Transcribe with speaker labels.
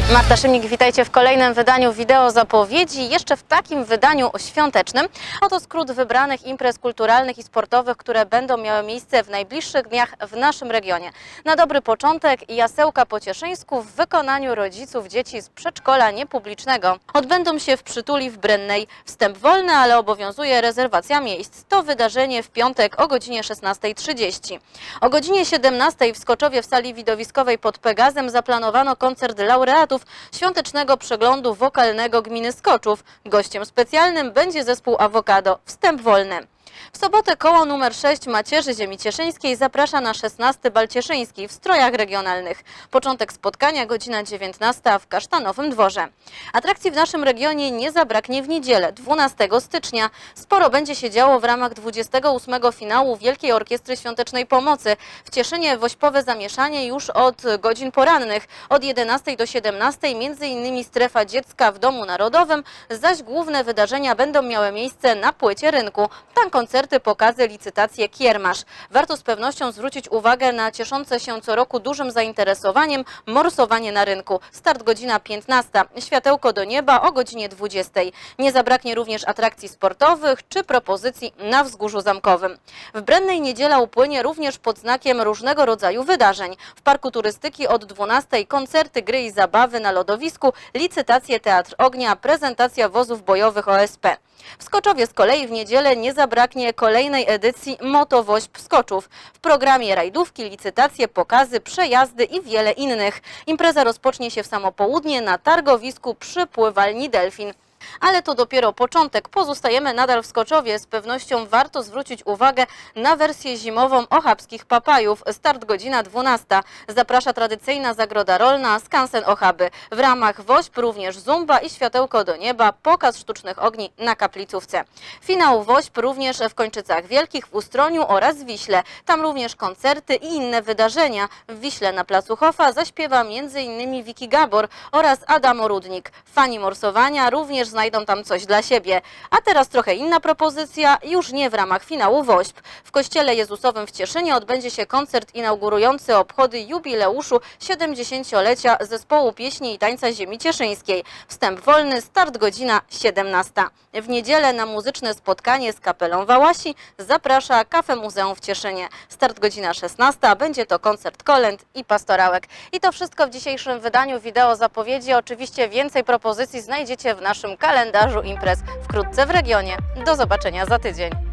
Speaker 1: Marta Szymnik, witajcie w kolejnym wydaniu wideo zapowiedzi, jeszcze w takim wydaniu świątecznym. Oto skrót wybranych imprez kulturalnych i sportowych, które będą miały miejsce w najbliższych dniach w naszym regionie. Na dobry początek Jasełka po Cieszyńsku w wykonaniu rodziców dzieci z przedszkola niepublicznego. Odbędą się w Przytuli w Brennej. Wstęp wolny, ale obowiązuje rezerwacja miejsc. To wydarzenie w piątek o godzinie 16:30. O godzinie 17:00 w Skoczowie w sali widowiskowej pod Pegazem zaplanowano koncert laureatów świątecznego przeglądu wokalnego gminy Skoczów. Gościem specjalnym będzie zespół Awokado. Wstęp wolny. W sobotę koło numer 6 Macierzy Ziemi Cieszyńskiej zaprasza na 16. Bal cieszyński w strojach regionalnych. Początek spotkania godzina 19 w Kasztanowym Dworze. Atrakcji w naszym regionie nie zabraknie w niedzielę, 12 stycznia. Sporo będzie się działo w ramach 28. finału Wielkiej Orkiestry Świątecznej Pomocy. W Cieszynie wośpowe zamieszanie już od godzin porannych. Od 11 do 17 m.in. strefa dziecka w Domu Narodowym, zaś główne wydarzenia będą miały miejsce na płycie rynku. Tam koncerty, pokazy, licytacje, kiermasz. Warto z pewnością zwrócić uwagę na cieszące się co roku dużym zainteresowaniem morsowanie na rynku. Start godzina 15, światełko do nieba o godzinie 20. Nie zabraknie również atrakcji sportowych czy propozycji na Wzgórzu Zamkowym. W Brennej niedziela upłynie również pod znakiem różnego rodzaju wydarzeń. W Parku Turystyki od 12 koncerty, gry i zabawy na lodowisku, licytacje, teatr ognia, prezentacja wozów bojowych OSP. W Skoczowie z kolei w niedzielę nie zabraknie kolejnej edycji Motowośp Skoczów. W programie rajdówki, licytacje, pokazy, przejazdy i wiele innych. Impreza rozpocznie się w samo południe na targowisku przy pływalni Delfin. Ale to dopiero początek. Pozostajemy nadal w Skoczowie. Z pewnością warto zwrócić uwagę na wersję zimową ochabskich papajów. Start godzina 12. Zaprasza tradycyjna zagroda rolna Skansen Ochaby. W ramach WOŚP również zumba i światełko do nieba, pokaz sztucznych ogni na Kaplicówce. Finał WOŚP również w Kończycach Wielkich, w Ustroniu oraz w Wiśle. Tam również koncerty i inne wydarzenia. W Wiśle na placu Hofa zaśpiewa m.in. Wiki Gabor oraz Adam Orudnik. Fani morsowania również znajdą tam coś dla siebie. A teraz trochę inna propozycja, już nie w ramach finału WOŚP. W Kościele Jezusowym w Cieszynie odbędzie się koncert inaugurujący obchody jubileuszu 70-lecia Zespołu Pieśni i Tańca Ziemi Cieszyńskiej. Wstęp wolny, start godzina 17. W niedzielę na muzyczne spotkanie z Kapelą Wałasi zaprasza Kafe Muzeum w Cieszynie. Start godzina 16, będzie to koncert kolęd i pastorałek. I to wszystko w dzisiejszym wydaniu wideo zapowiedzi. Oczywiście więcej propozycji znajdziecie w naszym kalendarzu imprez wkrótce w regionie. Do zobaczenia za tydzień.